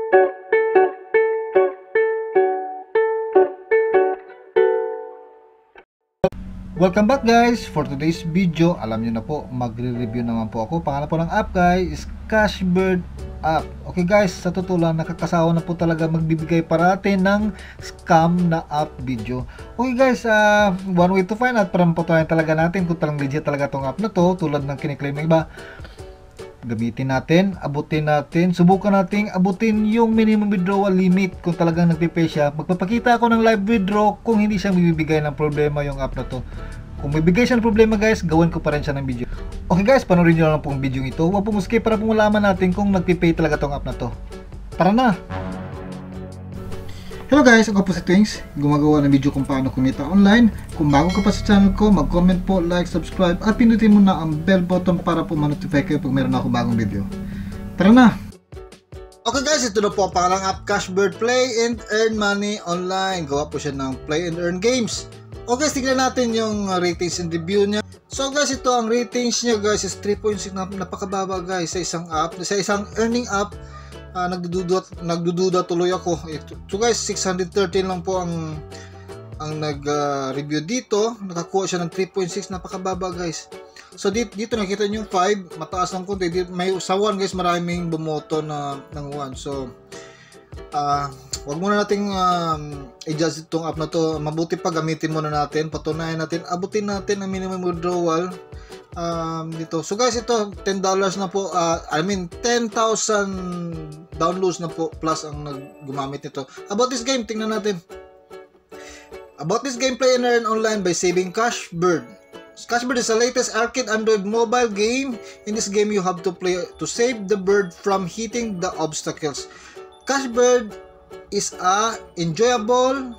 Welcome back guys! For today's video, alam nyo na po, magre-review naman po ako. Pangalan po ng app guys is Cashbird app. Okay guys, sa totoo lang, nakakasawa na po talaga magbibigay parati ng scam na app video. Okay guys, one way to find out para mapatunayan talaga natin kung talagang legit talaga tong app na to, tulad ng kiniklaim ng iba. Gamitin natin, abutin natin, subukan natin abutin yung minimum withdrawal limit kung talagang nagpipay siya. Magpapakita ako ng live withdraw kung hindi siya bibigay ng problema yung app na to. Kung bibigay siya ng problema guys, gawin ko pa rin siya ng video. Okay guys, panoorin nyo lang po ang video ito. Huwag pong skip para pong malaman natin kung nagpipay talaga tong app na to. Tara na! Hello guys, ako po si Twings, gumagawa ng video kung paano kumita online. Kung bago ka pa sa channel ko, mag-comment po, like, subscribe at pinutin mo na ang bell button para po ma-notify kayo pag meron ako bagong video. Tara na! Okay guys, ito na po ang pangalang app, Cashbird Play and Earn Money Online. Gawa po siya ng Play and Earn Games. Okay, tignan natin yung ratings and review niya. So guys, ito ang ratings niya guys is 3.6, napakababa guys sa isang app, sa isang earning app. Nagdududa tuloy ako. So guys, 613 lang po ang nag-review dito. Nakakuha siya ng 3.6, napakababa guys. So dito nakita niyo yung 5, mataas ng konti. May sa 1 guys, maraming bumoto na ng 1. So wag muna nating i-judge itong app na to. Mabuti pa gamitin muna natin, patunayan natin, abutin natin ang minimum withdrawal dito. So guys, ito $10 na po, I mean 10,000 downloads na po plus ang gumamit nito. About this game, tingnan natin. About this game, play and earn online by saving Cashbird. Cashbird is the latest arcade Android mobile game. In this game, you have to play to save the bird from hitting the obstacles. Cashbird is a enjoyable,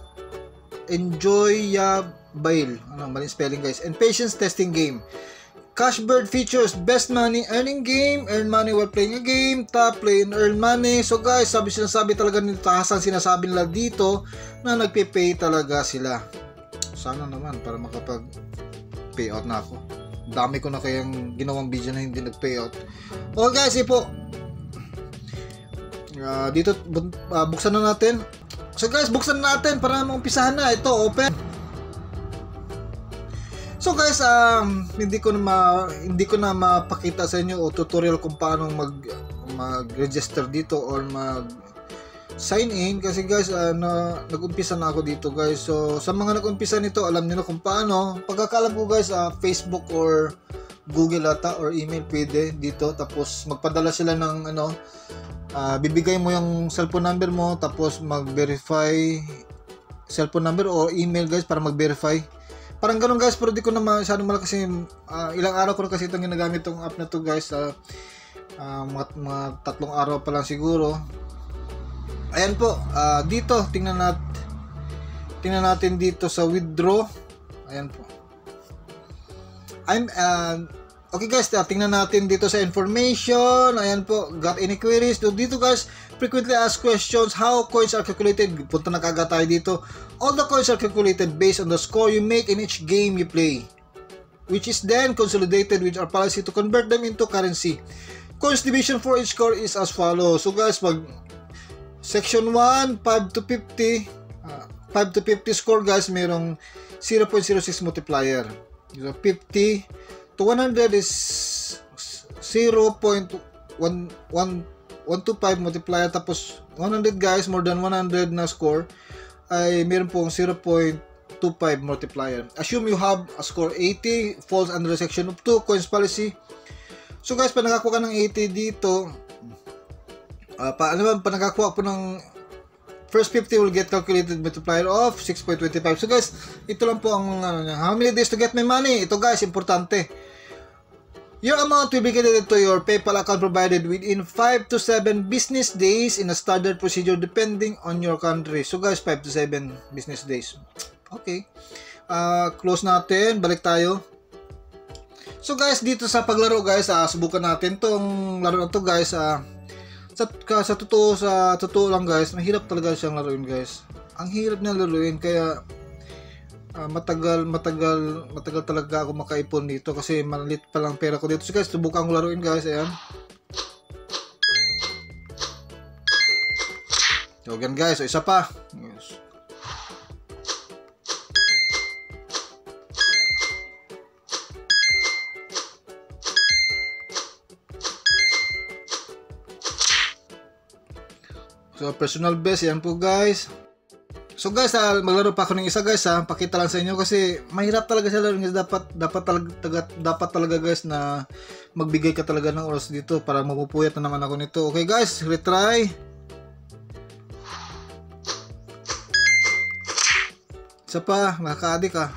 maling spelling guys, and patience testing game. Cashbird features best money earning game, earn money while playing a game, tap, play and earn money. So guys, sinasabi talaga nito, tahasan sinasabi nila dito na nagpe-pay talaga sila. Sana naman para makapag-payout na ako. Dami ko na kayang ginawang video na hindi nag-payout. Okay guys, po. Dito buksan na natin. So guys, buksan na natin para maumpisahan na. Ito, open. So guys, hindi ko na mapakita sa inyo o tutorial kung paano mag-register dito or mag-sign in kasi guys, nag-umpisa na ako dito guys. So sa mga nag-umpisa nito, alam niyo na kung paano. Pagkakalam ko guys, Facebook or Google ata or email pwede dito, tapos magpadala sila ng bibigay mo yung cellphone number mo, tapos mag-verify cellphone number o email guys para mag-verify. Parang ganun guys, pero di ko na masyadong malaki kasi ilang araw ko na kasi itong ginagamit itong app na to guys. Mga 3 araw pa lang siguro. Ayan po, dito tingnan natin dito sa withdraw. Ayan po. Okay guys, tingnan natin dito sa information. Ayan po, got any queries? So, dito guys, frequently asked questions, how coins are calculated. Punta na kagad tayo dito. All the coins are calculated based on the score you make in each game you play, which is then consolidated with our policy to convert them into currency. Coins division for each score is as follows. So guys, section 1, 5 to 50 score guys, merong 0.06 multiplier. So 50 to 100 is 0.125 multiplier, tapos 100 guys, more than 100 na score ay meron pong 0.25 multiplier. Assume you have a score 80, falls under section of 2 coins policy. So guys, pag nakakuha ka ng 80 dito, pag nakakuha po ng first 50 will get calculated multiplier of 6.25. So guys, ito lang po ang how many days to get my money. Ito guys, importante. Your amount will be credited to your PayPal account provided within 5 to 7 business days in a standard procedure depending on your country. So guys, 5 to 7 business days. Okay. Close natin. Balik tayo. So guys, dito sa paglaro guys, subukan natin tong laro na to guys. Sa totoo lang guys, mahirap talaga siyang laruin guys. Ang hirap niya laruin, kaya matagal talaga ako makaipon dito kasi maliit pa lang pera ko dito. So guys, subukan ko laruin guys. Ayan. So again guys, so isa pa. Yes. So personal best, yan po guys. So guys, maglaro pa ako ng isa guys ha. Pakita lang sa inyo kasi mahirap talaga sa laro guys. Dapat talaga guys na magbigay ka talaga ng oras dito para mapupuyat na naman ako nito. Okay guys, retry. Isa pa, nakaka-addict ka.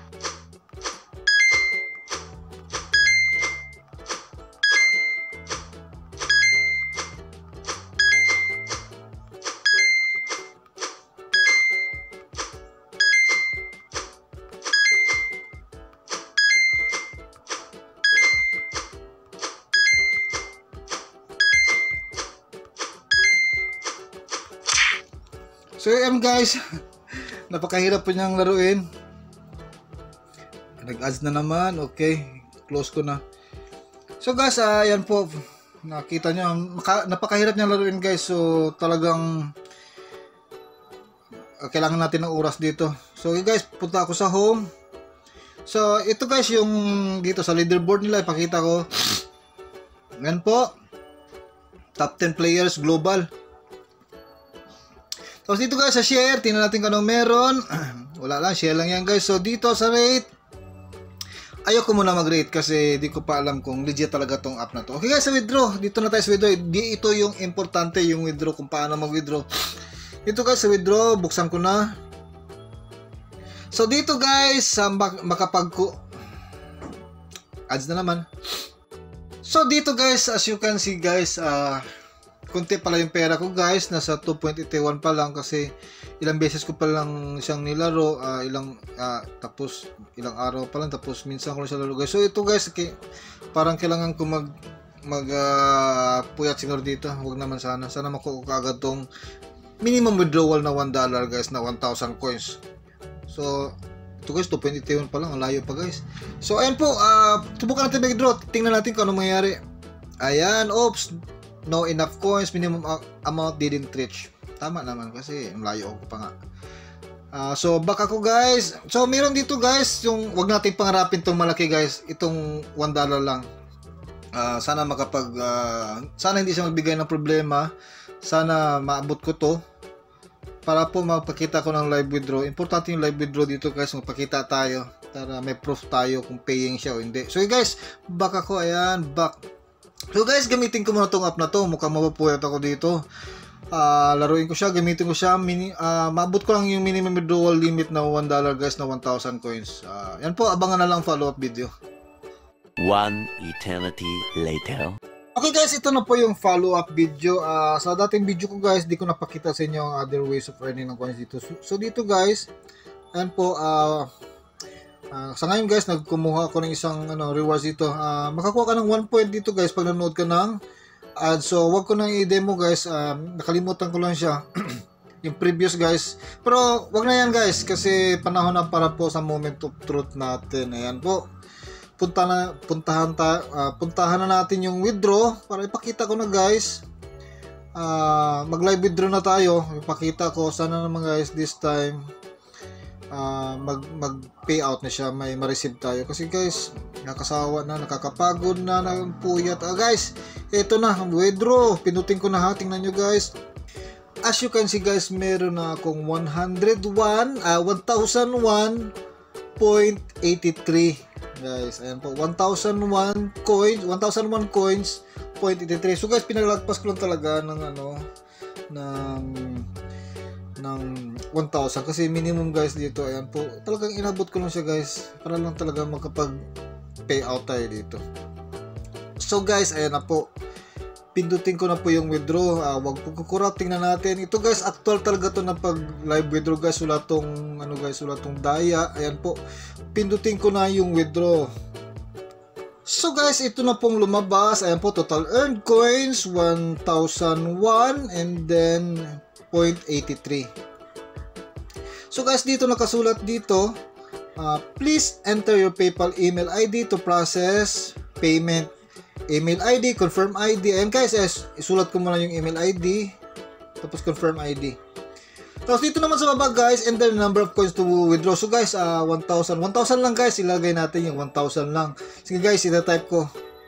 So yan guys, napakahirap po niyang laruin. Nag-adds na naman, okay, close ko na. So guys, yan po, nakita nyo, napakahirap niyang laruin guys. So talagang kailangan natin ng oras dito. So guys, punta ako sa home. So ito guys, yung dito sa leaderboard nila, ipakita ko. Yan po, top 10 players global. Tapos dito guys sa share, tingnan natin kung anong meron. Wala lang, share lang yan guys. So dito sa rate, ayoko muna mag-rate kasi di ko pa alam kung legit talaga tong app na to. Okay guys, sa withdraw, dito na tayo sa withdraw. Ito yung importante, yung withdraw, kung paano mag-withdraw. Dito guys sa withdraw, buksan ko na. So dito guys, ads na naman. So dito guys, as you can see guys, kunti pala yung pera ko guys, nasa 2.81 pa lang kasi ilang beses ko pa lang siyang nilaro, tapos ilang araw pa lang, tapos minsan ko lang siya laro guys. So ito guys, parang kailangan ko puyat siguro dito. Huwag naman sana makuha ko agad tong minimum withdrawal na $1 guys, na 1,000 coins. So ito guys, 2.81 pa lang, ang layo pa guys. So ayan po, subukan natin mag-withdraw, tingnan natin kung ano mangyari. Ayan, oops, no enough coins, minimum amount didn't reach. Tama naman kasi layo ako pa nga. So back ako guys. So meron dito guys, yung wag nating pangarapin tong malaki guys, itong $1 lang. Sana sana hindi siya magbigay ng problema. Sana maabot ko to para po magpakita ko ng live withdraw. Importante yung live withdraw dito guys, magpakita tayo para may proof tayo kung paying siya o hindi. So guys, back ako, ayan, back. So guys, gamitin ko muna tong app na to. Mukhang mapupuyat ako dito. Laruin ko siya, gamitin ko siya. Maabot ko lang yung minimum withdrawal limit na $1 guys, na 1,000 coins. Yan po, abangan na lang follow-up video. One eternity later. Okay guys, ito na po yung follow-up video. Sa dating video ko guys, di ko napakita sa inyo ang other ways of earning ng coins dito. So dito guys, ayan po, sa ngayon guys, nagkumuha ako ng isang rewards dito. Makakuha ka ng 1 point dito guys pag nanood ka ng ads. So wag ko nang i-demo guys, nakalimutan ko lang siya. Yung previous guys. Pero wag na yan guys kasi panahon na para po sa moment of truth natin. Ayan po. Puntahan na natin yung withdraw para ipakita ko na guys. Mag live withdraw na tayo. Ipakita ko sana naman guys this time mag payout na siya, may ma-receive tayo kasi guys nakasawa na, nakakapagod na, puyat. Guys, ito na withdraw, pinutin ko na ha, tingnan nyo guys. As you can see guys, meron na akong 1001.83 guys. Ayan po, 1001 coins 0.83. So guys, pinalagpas ko lang talaga ng 1,000 kasi minimum guys dito. Ayan po, talagang inabot ko lang siya guys para lang talaga makapag payout tayo dito. So guys, ayan na po, pindutin ko na po yung withdraw. Wag po kukurap, tingnan natin. Ito guys, actual talaga to na pag live withdraw guys. Wala tong wala tong daya. Ayan po, pindutin ko na yung withdraw. So guys, ito na pong lumabas. Ayan po, total earned coins 1,001 and then 0.83. So guys, dito nakasulat dito, please enter your PayPal email ID to process payment. Email ID, confirm ID. Ayan guys, isulat ko muna yung email ID. Tapos confirm ID. Tapos dito naman sa baba guys, enter the number of coins to withdraw. So guys, 1,000 lang guys, ilagay natin yung 1,000 lang. Sige guys, ita-type ko.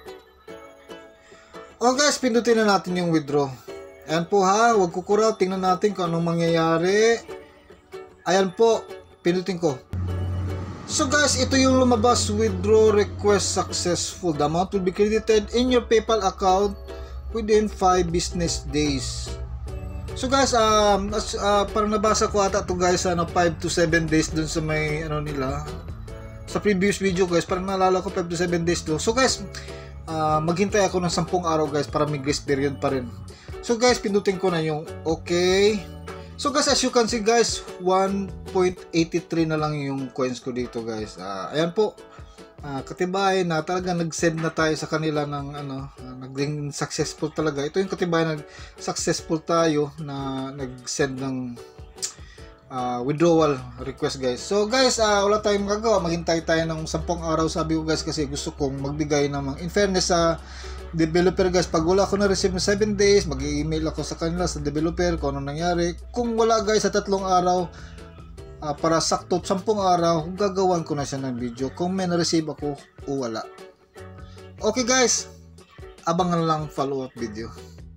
O guys, pindutin na natin yung withdraw. Ayan po ha, huwag kukuraw, tingnan natin kung anong mangyayari. Ayan po, pindutin ko. So guys, ito yung lumabas, withdraw request successful. The amount will be credited in your PayPal account within 5 business days. So guys, parang nabasa ko ata to guys, 5 to 7 days dun sa may ano nila. Sa previous video guys, parang naalala ko 5 to 7 days do. So guys, maghintay ako ng 10 araw guys para may grace period pa rin. So guys, pindutin ko na yung okay. So guys, as you can see guys, 1.83 na lang yung coins ko dito guys. Ayan po, katibay na talaga nag-send na tayo sa kanila ng naging successful talaga. Ito yung katibay na successful tayo na nag-send ng withdrawal request guys. So guys, wala tayong magagawa, maghintay tayo ng 10 araw sabi ko guys, kasi gusto kong magbigay ng in fairness sa developer guys. Pag wala ako na-receive ng 7 days, mag-i-email ako sa kanila sa developer kung anong nangyari. Kung wala guys sa 3 araw, para sakto 10 araw, gagawan ko na siya ng video kung may na-receive ako o wala. Okay guys, abangan lang follow-up video.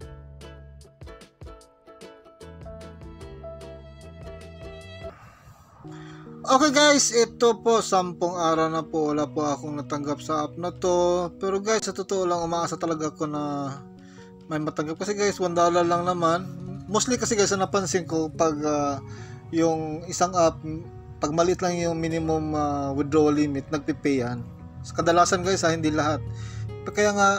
Okay guys, ito po 10 araw na po wala po akong natanggap sa app na to. Pero guys, sa totoo lang umaasa talaga ako na may matanggap kasi guys, $1 lang naman. Mostly kasi guys, napansin ko pag yung isang app, pag maliit lang yung minimum withdrawal limit, nagpipay yan. Kadalasan guys, hindi lahat. Kaya nga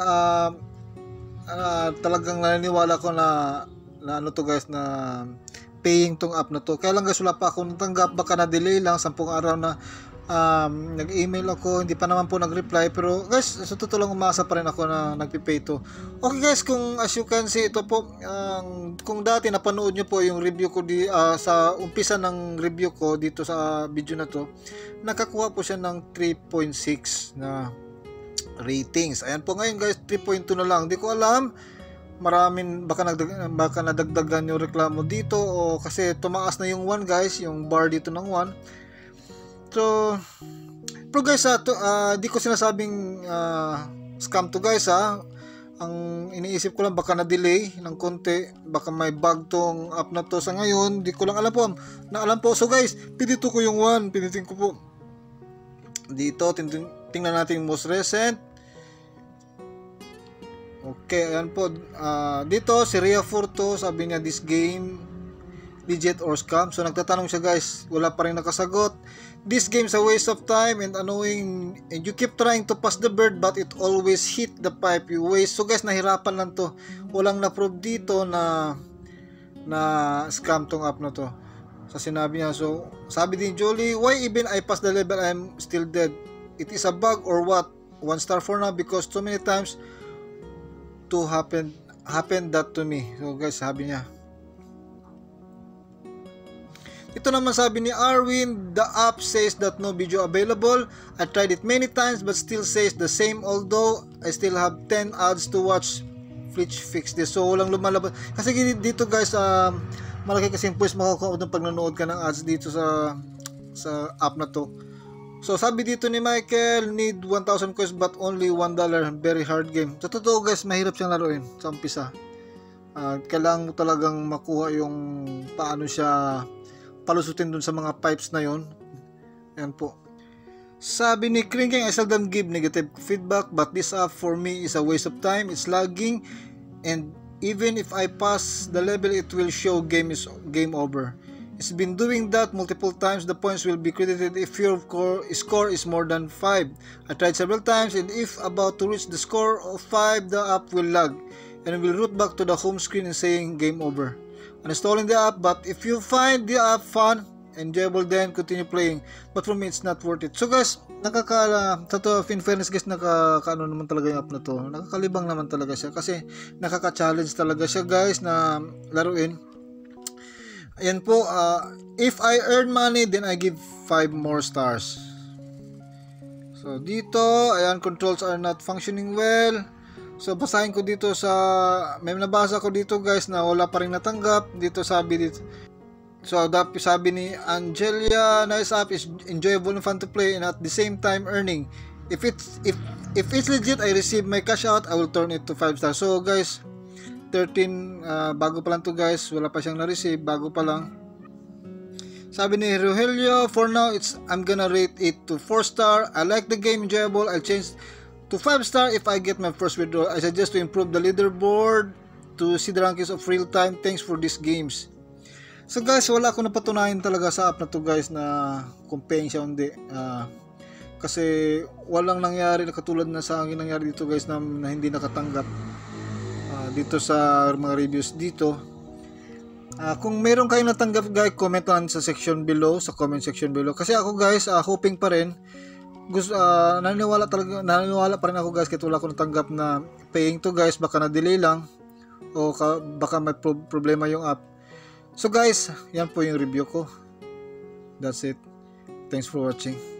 talagang naniniwala ko na ano to guys, na paying tong app na to. Kaya lang guys, wala pa akong natanggap, baka na-delay lang 10 araw na nag-email ako, hindi pa naman po nag-reply. Pero guys, sa totoo lang umasa pa rin ako na nagpipay to. Okay guys, kung as you can see, ito po, kung dati napanood nyo po yung review ko sa umpisa ng review ko dito sa video na to, nakakuha po siya ng 3.6 na ratings. Ayan po ngayon guys, 3.2 na lang. Hindi ko alam, maraming baka nadagdagan yung reklamo dito o kasi tumaas na yung 1 guys, yung bar dito ng 1. So pero guys, di ko sinasabing scam to guys ang iniisip ko lang baka na-delay ng konti, baka may bug tong app na to sa ngayon, di ko lang alam po So guys, pinito ko yung 1, pinitin ko po dito, tingnan natin most recent. Okay, ayan po. Dito, si Ria Furto, sabi niya, this game, legit or scam? So, nagtatanong siya guys, wala pa rin nakasagot. This game's a waste of time and annoying, and you keep trying to pass the bird but it always hit the pipe you waste. So guys, nahirapan lang to. Walang na-prove dito na scam tong app na to. Sa sinabi niya. So, sabi din Jolie, why even I pass the level, I'm still dead? It is a bug or what? 1 star for now because too many times to happen that to me. So guys, sabi niya. Ito naman sabi ni Arwin, the app says that no video available. I tried it many times but still says the same, although I still have 10 ads to watch. Please fix this. So walang lumalabas kasi dito guys, malaki kasing push makukuha pag nanonood ka ng ads dito sa app na to. So sabi dito ni Michael, need 1,000 coins but only $1. Very hard game. Sa totoo guys, mahirap siyang laruin sa umpisa. Kailangan mo talagang makuha yung paano siya palusutin dun sa mga pipes na yon. Ayan po. Sabi ni Krinking, I seldom give negative feedback but this app for me is a waste of time. It's lagging and even if I pass the level, it will show game over. It's been doing that multiple times. The points will be credited if your score is more than 5. I tried several times and if about to reach the score of 5, the app will lag and will root back to the home screen and saying game over. Uninstalling the app, but if you find the app fun, enjoyable, then continue playing. But for me, it's not worth it. So guys, in fairness guys, nakakaano naman talaga yung app na to. Nakakalibang naman talaga siya kasi nakaka-challenge talaga siya guys na laruin. Ayan po, if I earn money, then I give 5 more stars. So dito, ayan, controls are not functioning well. So basahin ko dito sa, may nabasa ko dito guys na wala pa rin natanggap. Dito sabi dito, so sabi ni Angelia, nice app, is enjoyable and fun to play and at the same time earning. If it's legit, I receive my cash out, I will turn it to 5 stars. So guys, 13, bago pa lang to guys, wala pa siyang na-receive, bago pa lang. Sabi ni Rogelio, for now I'm gonna rate it to 4 star. I like the game, enjoyable. I'll change to 5 star if I get my first withdrawal. I suggest to improve the leaderboard to see the rankings of real time. Thanks for these games. So guys, wala akong napatunayan talaga sa app na to guys na kung paying siya o hindi. Kasi walang nangyari na katulad na sa akin nangyari dito guys na hindi nakatanggap dito sa mga reviews dito. Kung meron kayong natanggap guys, comment on sa section below, sa comment section below. Kasi ako guys, hoping pa rin, naniniwala pa rin ako guys kahit wala akong natanggap na paying to guys, baka na-delay lang o baka may problema yung app. So guys, yan po yung review ko. That's it. Thanks for watching.